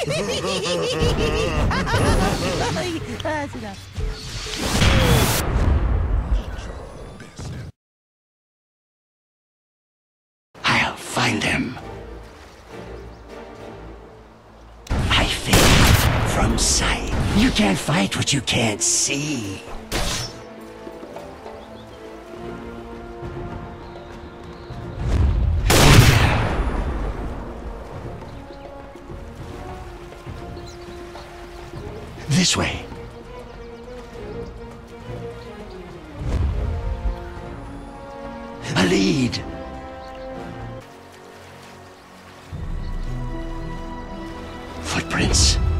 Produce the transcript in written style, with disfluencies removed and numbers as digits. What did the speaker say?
That's enough. I'll find him. I fade from sight. You can't fight what you can't see. This way. A lead. Footprints.